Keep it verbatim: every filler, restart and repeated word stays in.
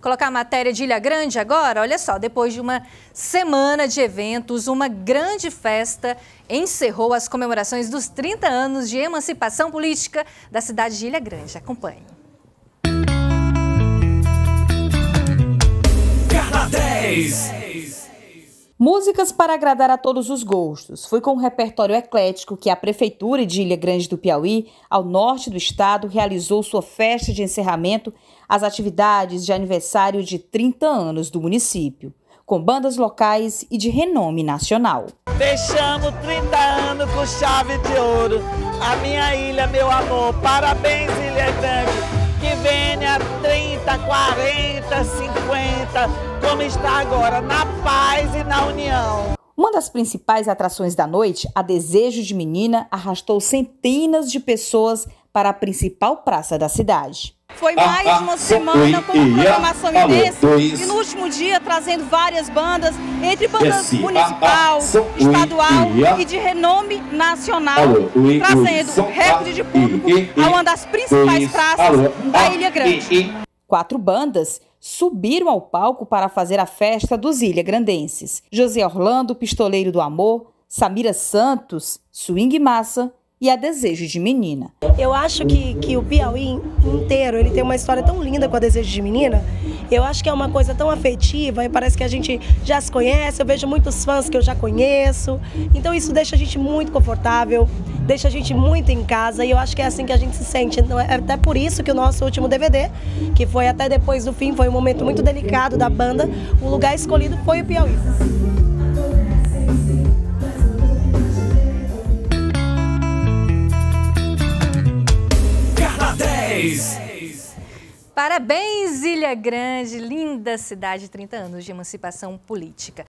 colocar a matéria de Ilha Grande agora. Olha só, depois de uma semana de eventos, uma grande festa encerrou as comemorações dos trinta anos de emancipação política da cidade de Ilha Grande. Acompanhe. Carla dez. Músicas para agradar a todos os gostos. Foi com um repertório eclético que a Prefeitura de Ilha Grande do Piauí, ao norte do estado, realizou sua festa de encerramento às atividades de aniversário de trinta anos do município, com bandas locais e de renome nacional. Fechamos trinta anos com chave de ouro. A minha ilha, meu amor. Parabéns, Ilha Grande. Que venha trinta, quarenta, cinquenta, como está agora, na paz e na união. Uma das principais atrações da noite, a Desejo de Menina, arrastou centenas de pessoas para a principal praça da cidade. Foi mais de uma semana com uma programação intensa e no último dia trazendo várias bandas, entre bandas municipal, estadual e de renome nacional, trazendo recorde de público a uma das principais praças da Ilha Grande. Quatro bandas subiram ao palco para fazer a festa dos ilhagrandenses. José Orlando, Pistoleiro do Amor, Samira Santos, Swing Massa e a Desejo de Menina. Eu acho que, que o Piauí inteiro ele tem uma história tão linda com a Desejo de Menina. Eu acho que é uma coisa tão afetiva e parece que a gente já se conhece. Eu vejo muitos fãs que eu já conheço. Então isso deixa a gente muito confortável, deixa a gente muito em casa e eu acho que é assim que a gente se sente. Então, é até por isso que o nosso último D V D, que foi até depois do fim, foi um momento muito delicado da banda, o lugar escolhido foi o Piauí. Parabéns, Ilha Grande, linda cidade, trinta anos de emancipação política.